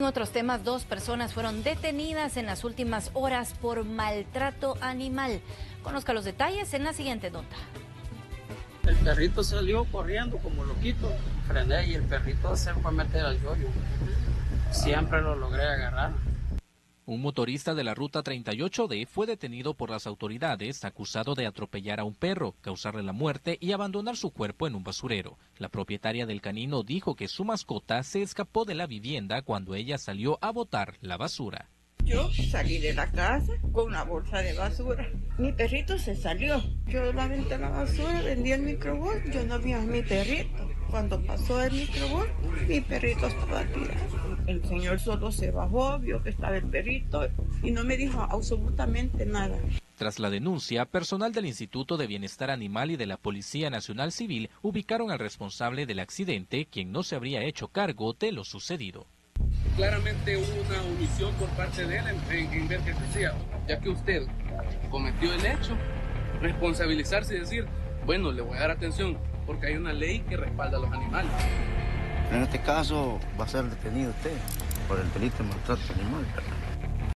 En otros temas, 2 personas fueron detenidas en las últimas horas por maltrato animal. Conozca los detalles en la siguiente nota. El perrito salió corriendo como loquito, frené y el perrito se fue a meter al yoyo. Siempre lo logré agarrar. Un motorista de la ruta 38D fue detenido por las autoridades acusado de atropellar a un perro, causarle la muerte y abandonar su cuerpo en un basurero. La propietaria del canino dijo que su mascota se escapó de la vivienda cuando ella salió a botar la basura. Yo salí de la casa con una bolsa de basura. Mi perrito se salió. Yo la aventé la basura, vendí el microbús, yo no vi a mi perrito. Cuando pasó el microbús, mi perrito estaba tirado. El señor solo se bajó, vio que estaba el perrito y no me dijo absolutamente nada. Tras la denuncia, personal del Instituto de Bienestar Animal y de la Policía Nacional Civil ubicaron al responsable del accidente, quien no se habría hecho cargo de lo sucedido. Claramente hubo una omisión por parte de él en ver qué decía, ya que usted cometió el hecho, responsabilizarse y decir, bueno, le voy a dar atención, porque hay una ley que respalda a los animales. En este caso va a ser detenido usted por el delito de maltrato animal, ¿verdad?